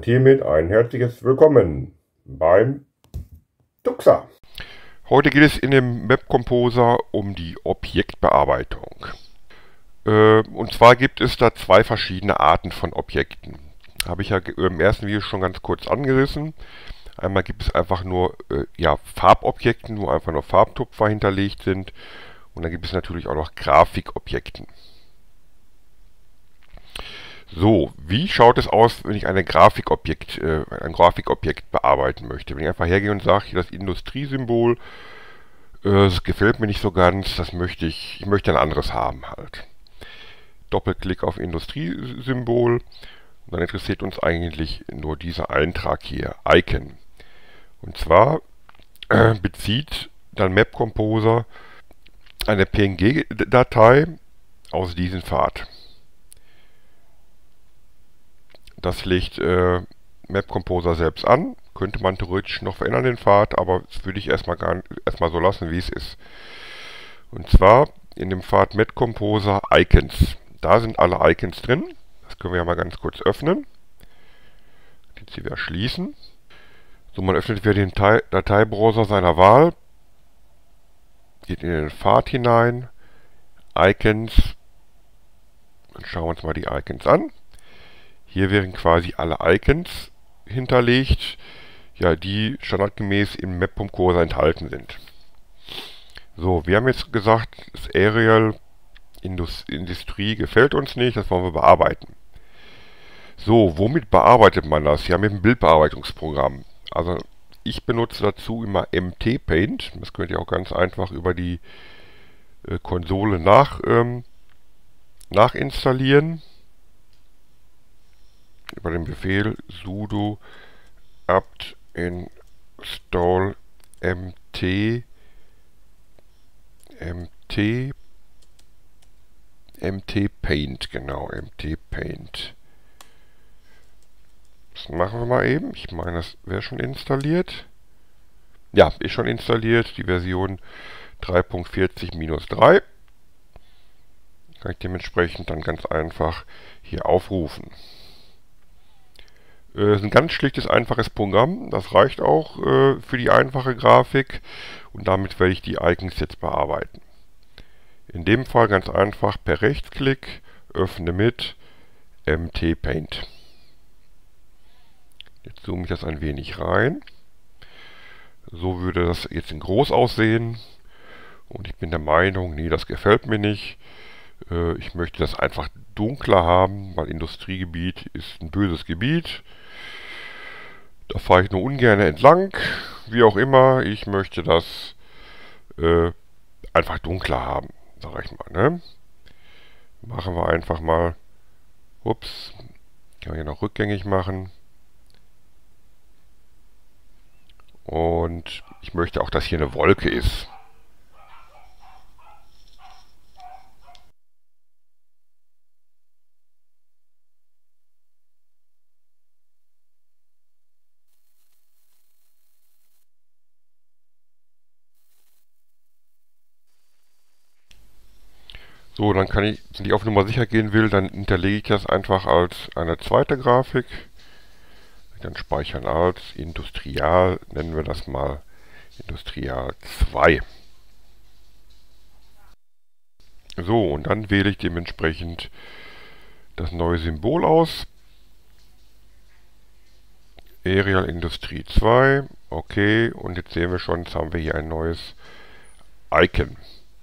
Und hiermit ein herzliches Willkommen beim Tuxa. Heute geht es in dem Map Composer um die Objektbearbeitung. Und zwar gibt es da zwei verschiedene Arten von Objekten. Habe ich ja im ersten Video schon ganz kurz angerissen. Einmal gibt es einfach nur Farbobjekten, wo einfach nur Farbtupfer hinterlegt sind. Und dann gibt es natürlich auch noch Grafikobjekten. So, wie schaut es aus, wenn ich ein Grafikobjekt bearbeiten möchte? Wenn ich einfach hergehe und sage, hier das Industriesymbol, das gefällt mir nicht so ganz, ich möchte ein anderes haben halt. Doppelklick auf Industriesymbol, und dann interessiert uns eigentlich nur dieser Eintrag hier, Icon. Und zwar bezieht dann Map Composer eine PNG-Datei aus diesem Pfad. Das legt Map Composer selbst an. Könnte man theoretisch noch verändern den Pfad, aber das würde ich erstmal so lassen, wie es ist. Und zwar in dem Pfad Map Composer Icons. Da sind alle Icons drin. Das können wir ja mal ganz kurz öffnen. Jetzt hier wieder schließen. So, man öffnet wieder den Dateibrowser seiner Wahl. Geht in den Pfad hinein. Icons. Dann schauen wir uns mal die Icons an. Hier wären quasi alle Icons hinterlegt, ja, die standardgemäß im Map Composer enthalten sind. So, wir haben jetzt gesagt, das Aerial Industrie gefällt uns nicht, das wollen wir bearbeiten. So, womit bearbeitet man das? Ja, mit dem Bildbearbeitungsprogramm. Also ich benutze dazu immer MT Paint. Das könnt ihr auch ganz einfach über die Konsole nachinstallieren. Über den Befehl sudo apt install mt paint, genau, mt paint. Das machen wir mal eben. Ich meine, das wäre schon installiert. Ja, ist schon installiert. Die Version 3.40-3. Kann ich dementsprechend dann ganz einfach hier aufrufen. Es ist ein ganz schlichtes, einfaches Programm. Das reicht auch für die einfache Grafik. Und damit werde ich die Icons jetzt bearbeiten. In dem Fall ganz einfach per Rechtsklick, öffne mit MT Paint. Jetzt zoome ich das ein wenig rein. So würde das jetzt in groß aussehen. Und ich bin der Meinung, nee, das gefällt mir nicht. Ich möchte das einfach dunkler haben, weil Industriegebiet ist ein böses Gebiet. Da fahre ich nur ungern entlang. Wie auch immer, ich möchte das einfach dunkler haben, sag ich mal. Ne? Machen wir einfach mal. Ups, kann man hier noch rückgängig machen. Und ich möchte auch, dass hier eine Wolke ist. So, dann kann ich, wenn ich auf Nummer sicher gehen will, dann hinterlege ich das einfach als eine zweite Grafik. Dann speichern als Industrial, nennen wir das mal Industrial 2. So, und dann wähle ich dementsprechend das neue Symbol aus. Aerial Industrie 2. Okay, und jetzt sehen wir schon, jetzt haben wir hier ein neues Icon.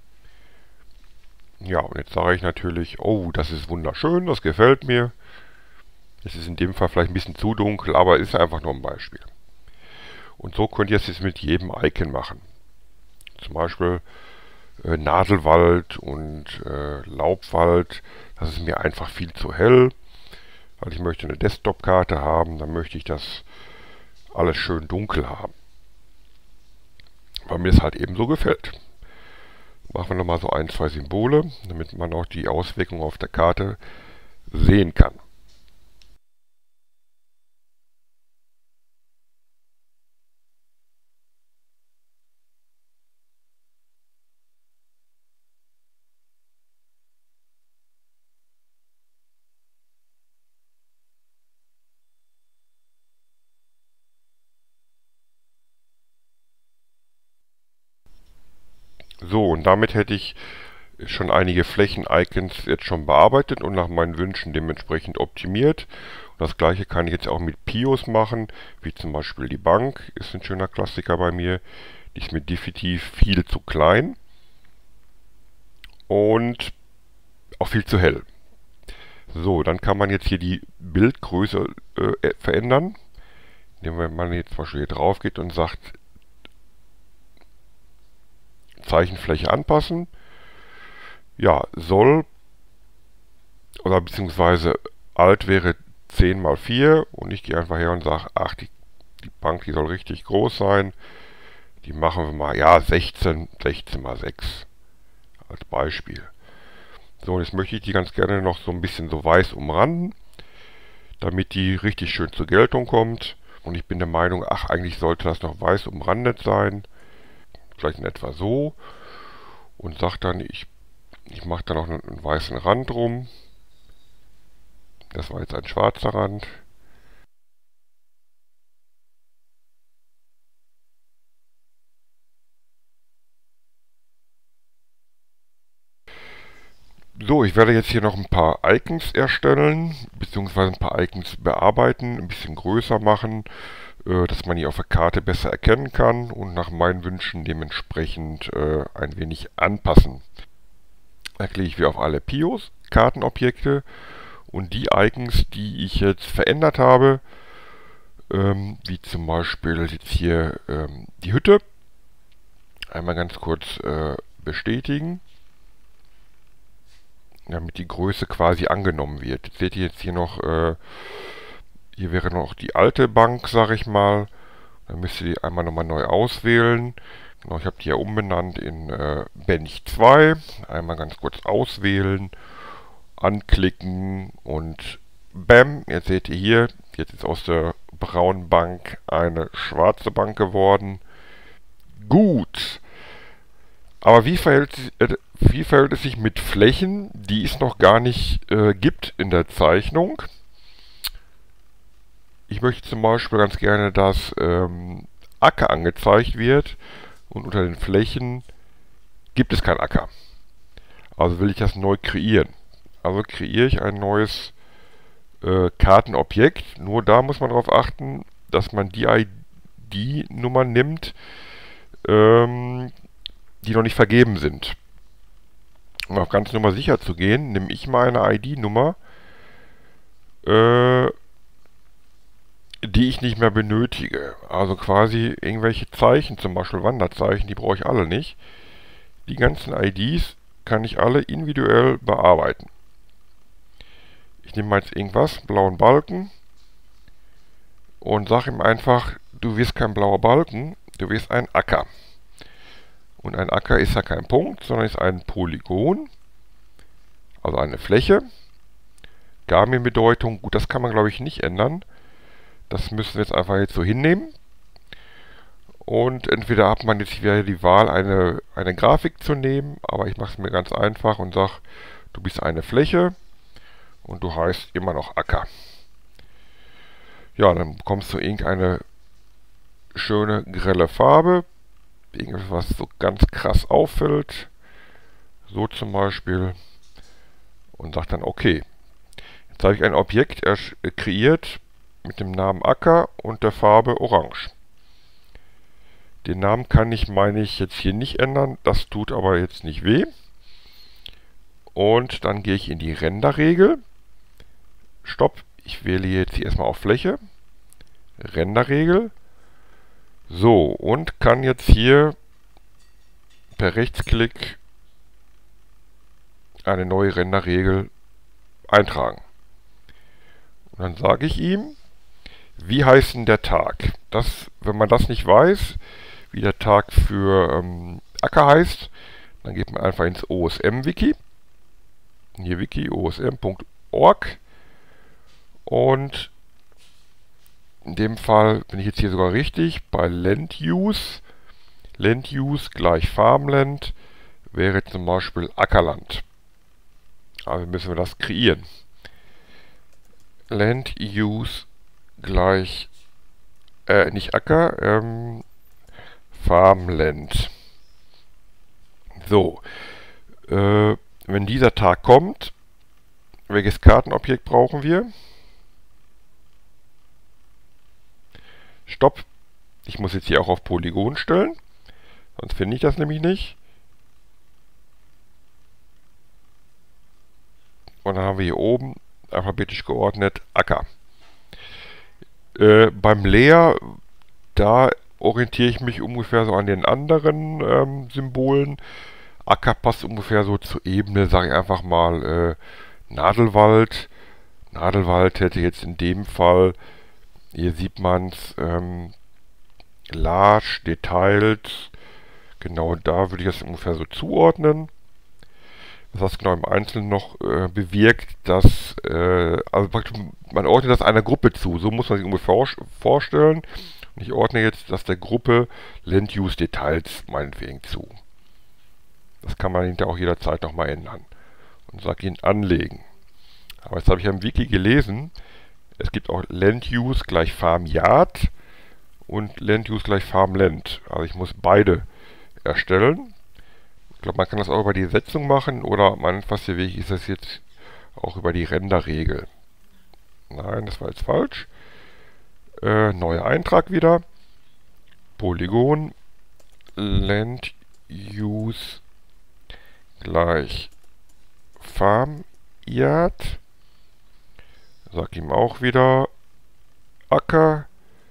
Ja, und jetzt sage ich natürlich, oh, das ist wunderschön, das gefällt mir. Es ist in dem Fall vielleicht ein bisschen zu dunkel, aber ist einfach nur ein Beispiel. Und so könnt ihr es jetzt mit jedem Icon machen. Zum Beispiel Nadelwald und Laubwald. Das ist mir einfach viel zu hell, weil ich möchte eine Desktop-Karte haben. Dann möchte ich das alles schön dunkel haben, weil mir es halt eben so gefällt. Machen wir nochmal so ein, zwei Symbole, damit man auch die Auswirkungen auf der Karte sehen kann. So, und damit hätte ich schon einige Flächen-Icons jetzt schon bearbeitet und nach meinen Wünschen dementsprechend optimiert. Und das gleiche kann ich jetzt auch mit Pios machen, wie zum Beispiel die Bank, ist ein schöner Klassiker bei mir. Die ist mir definitiv viel zu klein und auch viel zu hell. So, dann kann man jetzt hier die Bildgröße verändern, indem man jetzt zum Beispiel hier drauf geht und sagt, Zeichenfläche anpassen. Ja, soll, oder beziehungsweise Alt wäre 10 mal 4 und ich gehe einfach her und sage, ach, die Bank, die soll richtig groß sein. Die machen wir mal, ja, 16 mal 6 als Beispiel. So, und jetzt möchte ich die ganz gerne noch so ein bisschen so weiß umranden, damit die richtig schön zur Geltung kommt. Und ich bin der Meinung, ach, eigentlich sollte das noch weiß umrandet sein. Vielleicht in etwa so. Und sage dann, ich mache da noch einen weißen Rand rum. Das war jetzt ein schwarzer Rand. So, ich werde jetzt hier noch ein paar Icons erstellen, beziehungsweise ein paar Icons bearbeiten, ein bisschen größer machen, dass man die auf der Karte besser erkennen kann und nach meinen Wünschen dementsprechend ein wenig anpassen. Da klicke ich wieder auf alle Pios, Kartenobjekte und die Icons, die ich jetzt verändert habe, wie zum Beispiel jetzt hier die Hütte, einmal ganz kurz bestätigen, damit die Größe quasi angenommen wird. Jetzt seht ihr jetzt hier noch, hier wäre noch die alte Bank, sage ich mal. Dann müsst ihr die einmal nochmal neu auswählen. Genau, ich habe die ja umbenannt in Bench 2. Einmal ganz kurz auswählen, anklicken und bam, jetzt seht ihr hier, jetzt ist aus der braunen Bank eine schwarze Bank geworden. Gut. Aber wie verhält es sich mit Flächen, die es noch gar nicht gibt in der Zeichnung? Ich möchte zum Beispiel ganz gerne, dass Acker angezeigt wird und unter den Flächen gibt es kein Acker. Also will ich das neu kreieren. Also kreiere ich ein neues Kartenobjekt. Nur da muss man darauf achten, dass man die ID-Nummer nimmt, die noch nicht vergeben sind. Um auf ganz Nummer sicher zu gehen, nehme ich mal eine ID-Nummer, die ich nicht mehr benötige. Also quasi irgendwelche Zeichen, zum Beispiel Wanderzeichen, die brauche ich alle nicht. Die ganzen IDs kann ich alle individuell bearbeiten. Ich nehme mal jetzt irgendwas, blauen Balken, und sage ihm einfach, du wirst kein blauer Balken, du wirst ein Acker. Und ein Acker ist ja kein Punkt, sondern ist ein Polygon, also eine Fläche. Garmin-Bedeutung, gut, das kann man glaube ich nicht ändern. Das müssen wir jetzt einfach jetzt so hinnehmen. Und entweder hat man jetzt wieder die Wahl, eine Grafik zu nehmen, aber ich mache es mir ganz einfach und sage, du bist eine Fläche und du heißt immer noch Acker. Ja, dann bekommst du irgendeine schöne grelle Farbe, irgendwas, was so ganz krass auffällt, so zum Beispiel, und sage dann okay. Jetzt habe ich ein Objekt kreiert mit dem Namen Acker und der Farbe Orange. Den Namen kann ich, meine ich, jetzt hier nicht ändern, das tut aber jetzt nicht weh. Und dann gehe ich in die Renderregel. Stopp, ich wähle jetzt hier erstmal auf Fläche. Renderregel. So, und kann jetzt hier per Rechtsklick eine neue Renderregel eintragen. Und dann sage ich ihm, wie heißt denn der Tag? Wenn man das nicht weiß, wie der Tag für Acker heißt, dann geht man einfach ins OSM-Wiki. Hier Wiki, osm.org. Und in dem Fall bin ich jetzt hier sogar richtig bei Land Use. Land Use gleich Farmland wäre zum Beispiel Ackerland. Also müssen wir das kreieren. Land Use gleich, nicht Acker, Farmland. So, wenn dieser Tag kommt, welches Kartenobjekt brauchen wir? Stopp. Ich muss jetzt hier auch auf Polygon stellen, sonst finde ich das nämlich nicht. Und dann haben wir hier oben alphabetisch geordnet Acker. Beim Layer, da orientiere ich mich ungefähr so an den anderen Symbolen. Acker passt ungefähr so zur Ebene, sage ich einfach mal Nadelwald. Nadelwald hätte jetzt in dem Fall, hier sieht man es, large, detailed. Genau da würde ich das ungefähr so zuordnen. Was das genau im Einzelnen noch bewirkt, dass, also praktisch, man ordnet das einer Gruppe zu. So muss man sich ungefähr vorstellen. Und ich ordne jetzt das der Gruppe Land Use Details meinetwegen zu. Das kann man hinterher auch jederzeit nochmal ändern. Und sage ihn anlegen. Aber jetzt habe ich im Wiki gelesen, es gibt auch Land Use gleich Farm Yard und Land Use gleich Farm Land. Also ich muss beide erstellen. Ich glaube, man kann das auch über die Setzung machen oder am einfachsten Weg ist das jetzt auch über die Renderregel. Nein, das war jetzt falsch. Neuer Eintrag wieder. Polygon Land Use gleich Farm Yard. Sag ihm auch wieder Acker.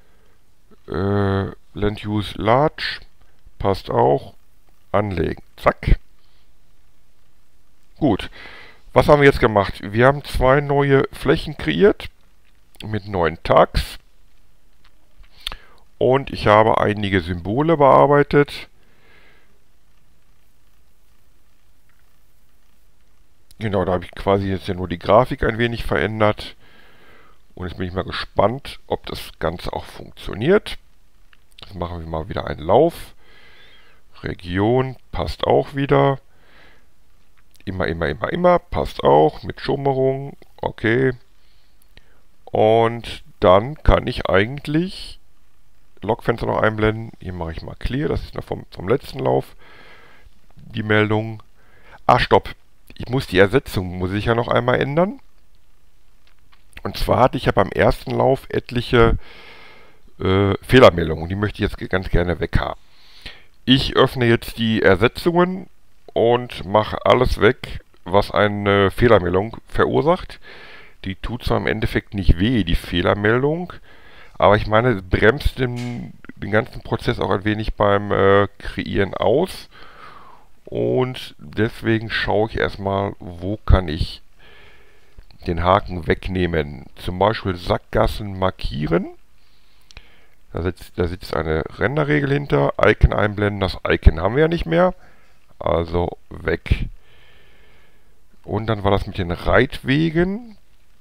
Land Use Large. Passt auch. Anlegen. Zack. Gut. Was haben wir jetzt gemacht? Wir haben 2 neue Flächen kreiert mit neuen Tags. Und ich habe einige Symbole bearbeitet. Genau, da habe ich quasi jetzt ja nur die Grafik ein wenig verändert. Und jetzt bin ich mal gespannt, ob das Ganze auch funktioniert. Jetzt machen wir mal wieder einen Lauf. Region passt auch wieder. Immer, passt auch. Mit Schummerung, okay. Und dann kann ich eigentlich Logfenster noch einblenden. Hier mache ich mal Clear, das ist noch vom letzten Lauf. Die Meldung. Ah, stopp. Ich muss die Ersetzung, muss ich ja noch einmal ändern. Und zwar hatte ich ja beim ersten Lauf etliche Fehlermeldungen. Und die möchte ich jetzt ganz gerne weghaben. Ich öffne jetzt die Ersetzungen und mache alles weg, was eine Fehlermeldung verursacht. Die tut zwar im Endeffekt nicht weh, die Fehlermeldung, aber ich meine, es bremst den ganzen Prozess auch ein wenig beim Kreieren aus. Und deswegen schaue ich erstmal, wo kann ich den Haken wegnehmen. Zum Beispiel Sackgassen markieren. Da sitzt eine Renderregel hinter. Icon einblenden. Das Icon haben wir ja nicht mehr. Also weg. Und dann war das mit den Reitwegen.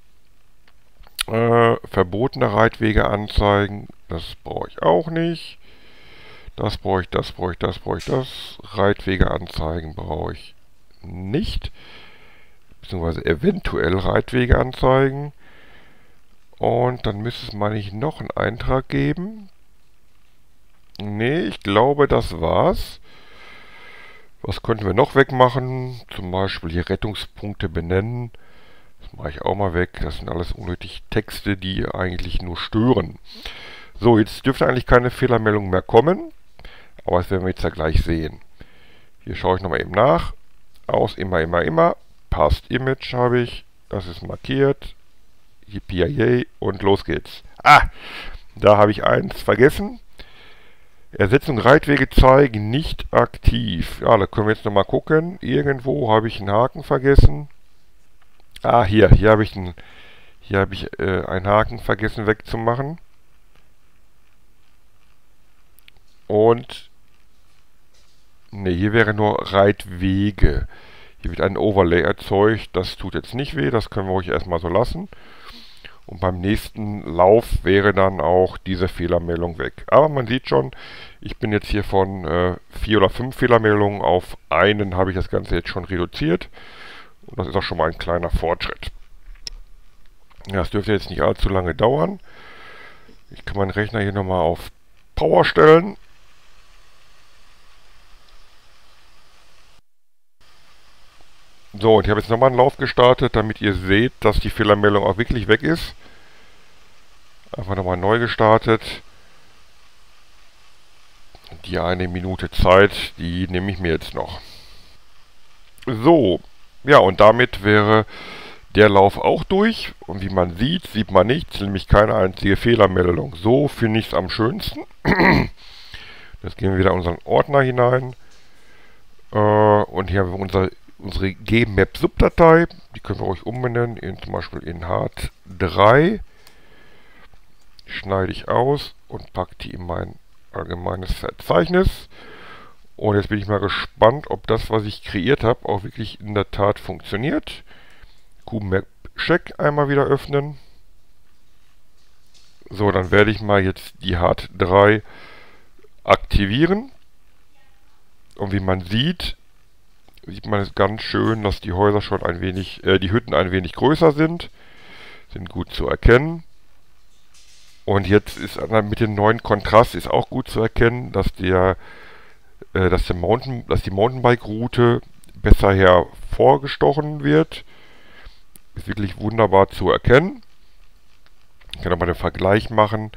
Verbotene Reitwege anzeigen. Das brauche ich auch nicht. Das brauche ich, das brauche ich, das brauche ich, das. Reitwege anzeigen brauche ich nicht. Beziehungsweise eventuell Reitwege anzeigen. Und dann müsste es mal nicht noch einen Eintrag geben. Nee, ich glaube, das war's. Was könnten wir noch wegmachen? Zum Beispiel hier Rettungspunkte benennen. Das mache ich auch mal weg. Das sind alles unnötig Texte, die eigentlich nur stören. So, jetzt dürfte eigentlich keine Fehlermeldung mehr kommen. Aber das werden wir jetzt ja gleich sehen. Hier schaue ich nochmal eben nach. Aus immer. Passt Image habe ich. Das ist markiert. Yippie und los geht's. Ah, da habe ich eins vergessen. Ersetzung Reitwege zeigen nicht aktiv. Ja, da können wir jetzt nochmal gucken. Irgendwo habe ich einen Haken vergessen. Ah, hier habe ich einen Haken vergessen wegzumachen. Und ne, hier wäre nur Reitwege. Hier wird ein Overlay erzeugt. Das tut jetzt nicht weh. Das können wir euch erstmal so lassen. Und beim nächsten Lauf wäre dann auch diese Fehlermeldung weg. Aber man sieht schon, ich bin jetzt hier von 4 oder 5 Fehlermeldungen auf einen habe ich das Ganze jetzt schon reduziert. Und das ist auch schon mal ein kleiner Fortschritt. Ja, das dürfte jetzt nicht allzu lange dauern. Ich kann meinen Rechner hier nochmal auf Power stellen. So, und ich habe jetzt nochmal einen Lauf gestartet, damit ihr seht, dass die Fehlermeldung auch wirklich weg ist. Einfach nochmal neu gestartet. Die 1 Minute Zeit, die nehme ich mir jetzt noch. So, ja, und damit wäre der Lauf auch durch. Und wie man sieht, sieht man nichts, nämlich keine einzige Fehlermeldung. So finde ich es am schönsten. Jetzt gehen wir wieder in unseren Ordner hinein. Und hier haben wir unsere Gmap-Subdatei. Die können wir euch umbenennen, zum Beispiel in Hard3. Schneide ich aus und packe die in mein allgemeines Verzeichnis. Und jetzt bin ich mal gespannt, ob das, was ich kreiert habe, auch wirklich in der Tat funktioniert. QMap-Check einmal wieder öffnen. So, dann werde ich mal jetzt die Hard3 aktivieren. Und wie man sieht man es ganz schön, dass die Häuser schon ein wenig, die Hütten ein wenig größer sind. Sind gut zu erkennen. Und jetzt ist mit dem neuen Kontrast ist auch gut zu erkennen, dass die Mountainbike-Route besser hervorgestochen wird. Ist wirklich wunderbar zu erkennen. Ich kann aber den Vergleich machen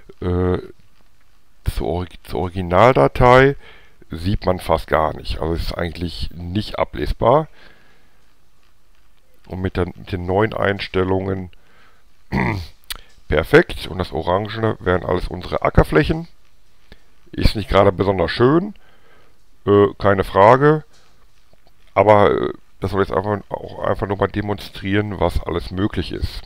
zur Originaldatei. Sieht man fast gar nicht. Also ist eigentlich nicht ablesbar. Und mit den neuen Einstellungen perfekt. Und das Orangene wären alles unsere Ackerflächen. Ist nicht gerade besonders schön. Keine Frage. Aber das soll jetzt einfach nur mal demonstrieren, was alles möglich ist.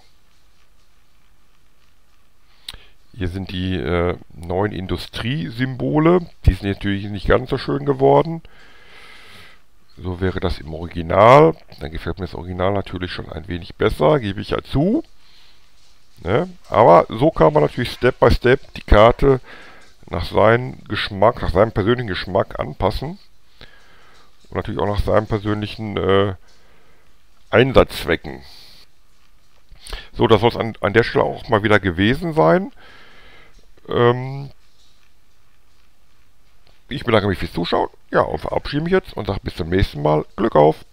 Hier sind die neuen Industriesymbole. Die sind natürlich nicht ganz so schön geworden. So wäre das im Original. Dann gefällt mir das Original natürlich schon ein wenig besser, gebe ich ja zu. Ne? Aber so kann man natürlich Step by Step die Karte nach seinem Geschmack, nach seinem persönlichen Geschmack anpassen. Und natürlich auch nach seinen persönlichen Einsatzzwecken. So, das soll es an der Stelle auch mal wieder gewesen sein. Ich bedanke mich fürs Zuschauen. Ja, und verabschiede mich jetzt und sage bis zum nächsten Mal. Glück auf!